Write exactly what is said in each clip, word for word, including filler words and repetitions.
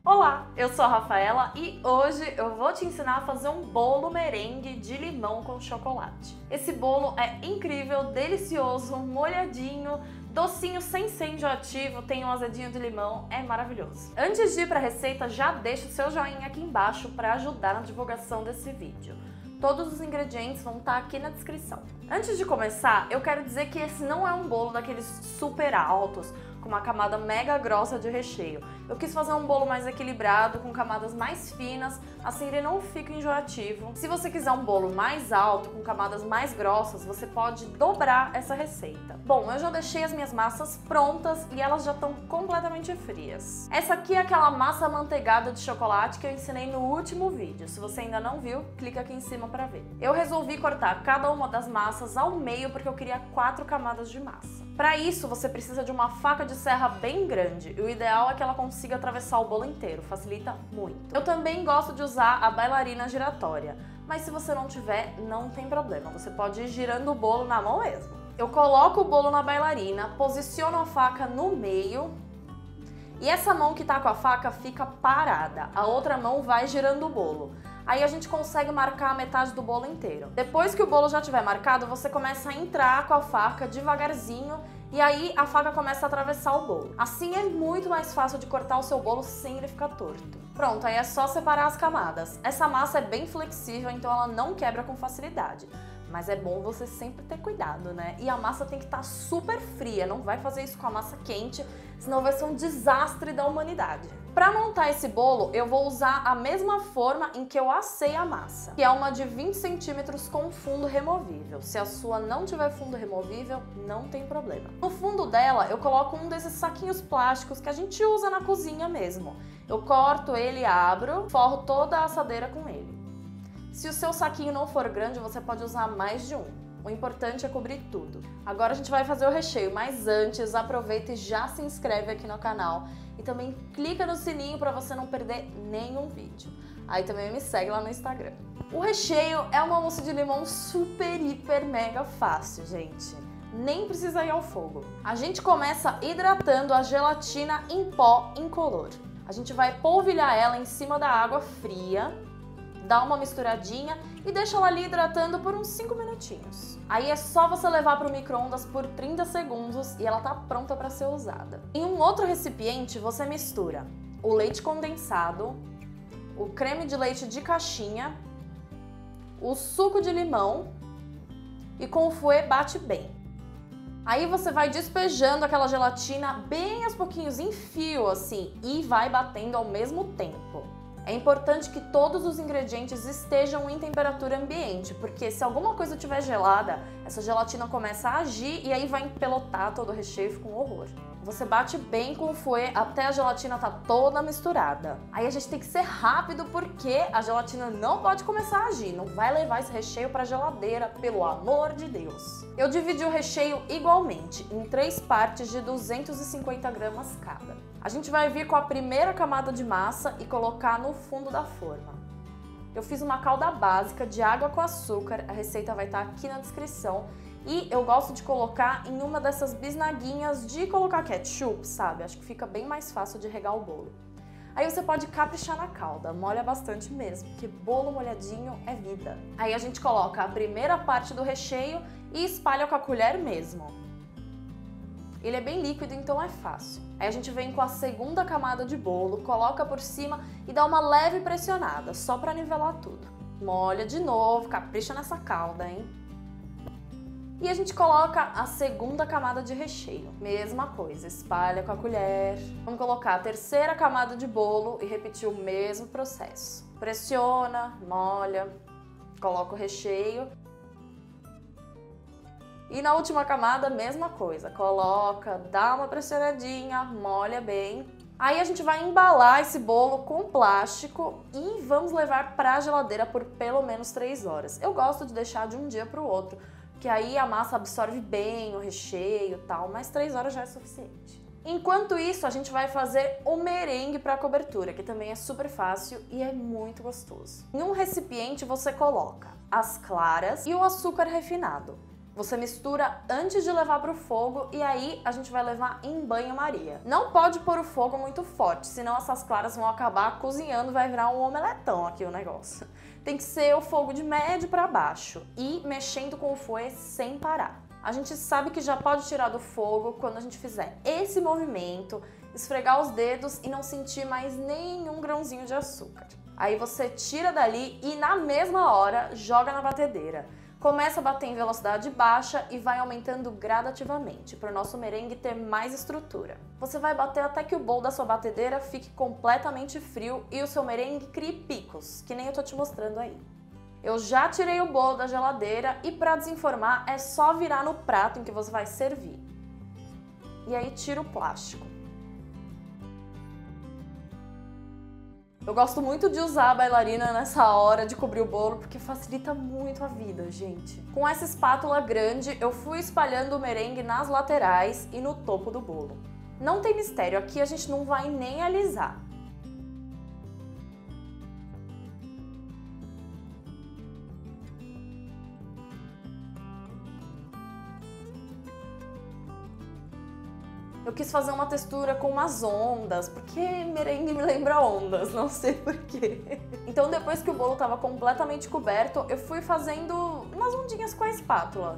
Olá, eu sou a Rafaela e hoje eu vou te ensinar a fazer um bolo merengue de limão com chocolate. Esse bolo é incrível, delicioso, molhadinho, docinho sem ser enjoativo, tem um azedinho de limão, é maravilhoso. Antes de ir para a receita, já deixa o seu joinha aqui embaixo para ajudar na divulgação desse vídeo. Todos os ingredientes vão estar aqui na descrição. Antes de começar, eu quero dizer que esse não é um bolo daqueles super altos, com uma camada mega grossa de recheio. Eu quis fazer um bolo mais equilibrado, com camadas mais finas, assim ele não fica enjoativo. Se você quiser um bolo mais alto, com camadas mais grossas, você pode dobrar essa receita. Bom, eu já deixei as minhas massas prontas e elas já estão completamente frias. Essa aqui é aquela massa amanteigada de chocolate que eu ensinei no último vídeo. Se você ainda não viu, clica aqui em cima para ver. Eu resolvi cortar cada uma das massas ao meio porque eu queria quatro camadas de massa. Para isso, você precisa de uma faca de serra bem grande e o ideal é que ela consiga atravessar o bolo inteiro, facilita muito. Eu também gosto de usar a bailarina giratória, mas se você não tiver, não tem problema, você pode ir girando o bolo na mão mesmo. Eu coloco o bolo na bailarina, posiciono a faca no meio e essa mão que tá com a faca fica parada, a outra mão vai girando o bolo. Aí a gente consegue marcar a metade do bolo inteiro. Depois que o bolo já estiver marcado, você começa a entrar com a faca devagarzinho e aí a faca começa a atravessar o bolo. Assim é muito mais fácil de cortar o seu bolo sem ele ficar torto. Pronto, aí é só separar as camadas. Essa massa é bem flexível, então ela não quebra com facilidade. Mas é bom você sempre ter cuidado, né? E a massa tem que estar super fria, não vai fazer isso com a massa quente, senão vai ser um desastre da humanidade. Para montar esse bolo, eu vou usar a mesma forma em que eu assei a massa, que é uma de vinte centímetros com fundo removível. Se a sua não tiver fundo removível, não tem problema. No fundo dela, eu coloco um desses saquinhos plásticos que a gente usa na cozinha mesmo. Eu corto ele, abro, forro toda a assadeira com ele. Se o seu saquinho não for grande, você pode usar mais de um. O importante é cobrir tudo. Agora a gente vai fazer o recheio, mas antes aproveita e já se inscreve aqui no canal e também clica no sininho para você não perder nenhum vídeo. Aí também me segue lá no Instagram. O recheio é uma mousse de limão super, hiper, mega fácil, gente. Nem precisa ir ao fogo. A gente começa hidratando a gelatina em pó incolor. A gente vai polvilhar ela em cima da água fria, dá uma misturadinha e deixa ela ali hidratando por uns cinco minutinhos. Aí é só você levar para o micro-ondas por trinta segundos e ela tá pronta para ser usada. Em um outro recipiente você mistura o leite condensado, o creme de leite de caixinha, o suco de limão e com o fouet bate bem. Aí você vai despejando aquela gelatina bem aos pouquinhos em fio assim e vai batendo ao mesmo tempo. É importante que todos os ingredientes estejam em temperatura ambiente, porque se alguma coisa estiver gelada, essa gelatina começa a agir e aí vai empelotar todo o recheio e fica um horror. Você bate bem com o fouet até a gelatina tá toda misturada. Aí a gente tem que ser rápido porque a gelatina não pode começar a agir, não vai levar esse recheio para a geladeira, pelo amor de Deus. Eu dividi o recheio igualmente, em três partes de duzentos e cinquenta gramas cada. A gente vai vir com a primeira camada de massa e colocar no fundo da forma. Eu fiz uma calda básica de água com açúcar, a receita vai estar aqui na descrição. E eu gosto de colocar em uma dessas bisnaguinhas de colocar ketchup, sabe? Acho que fica bem mais fácil de regar o bolo. Aí você pode caprichar na calda, molha bastante mesmo, porque bolo molhadinho é vida. Aí a gente coloca a primeira parte do recheio e espalha com a colher mesmo. Ele é bem líquido, então é fácil. Aí a gente vem com a segunda camada de bolo, coloca por cima e dá uma leve pressionada, só para nivelar tudo. Molha de novo, capricha nessa calda, hein? E a gente coloca a segunda camada de recheio. Mesma coisa, espalha com a colher. Vamos colocar a terceira camada de bolo e repetir o mesmo processo. Pressiona, molha, coloca o recheio. E na última camada, mesma coisa. Coloca, dá uma pressionadinha, molha bem. Aí a gente vai embalar esse bolo com plástico e vamos levar para a geladeira por pelo menos três horas. Eu gosto de deixar de um dia para o outro, que aí a massa absorve bem o recheio e tal, mas três horas já é suficiente. Enquanto isso, a gente vai fazer o merengue para a cobertura, que também é super fácil e é muito gostoso. Em um recipiente você coloca as claras e o açúcar refinado. Você mistura antes de levar pro fogo e aí a gente vai levar em banho-maria. Não pode pôr o fogo muito forte, senão essas claras vão acabar cozinhando, vai virar um omeletão aqui o negócio. Tem que ser o fogo de médio para baixo e mexendo com o fouet sem parar. A gente sabe que já pode tirar do fogo quando a gente fizer esse movimento, esfregar os dedos e não sentir mais nenhum grãozinho de açúcar. Aí você tira dali e na mesma hora joga na batedeira. Começa a bater em velocidade baixa e vai aumentando gradativamente, para o nosso merengue ter mais estrutura. Você vai bater até que o bolo da sua batedeira fique completamente frio e o seu merengue crie picos, que nem eu tô te mostrando aí. Eu já tirei o bolo da geladeira e para desenformar é só virar no prato em que você vai servir. E aí tira o plástico. Eu gosto muito de usar a bailarina nessa hora de cobrir o bolo porque facilita muito a vida, gente. Com essa espátula grande, eu fui espalhando o merengue nas laterais e no topo do bolo. Não tem mistério, aqui a gente não vai nem alisar. Eu quis fazer uma textura com umas ondas, porque merengue me lembra ondas, não sei porquê. Então depois que o bolo estava completamente coberto, eu fui fazendo umas ondinhas com a espátula.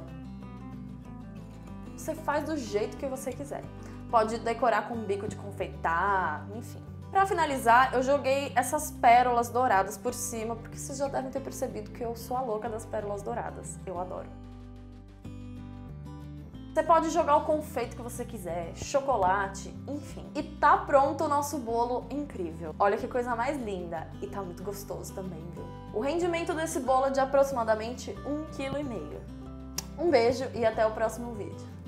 Você faz do jeito que você quiser. Pode decorar com um bico de confeitar, enfim. Para finalizar, eu joguei essas pérolas douradas por cima, porque vocês já devem ter percebido que eu sou a louca das pérolas douradas. Eu adoro. Você pode jogar o confeito que você quiser, chocolate, enfim. E tá pronto o nosso bolo incrível. Olha que coisa mais linda. E tá muito gostoso também, viu? O rendimento desse bolo é de aproximadamente um vírgula cinco quilômetros. Um beijo e até o próximo vídeo.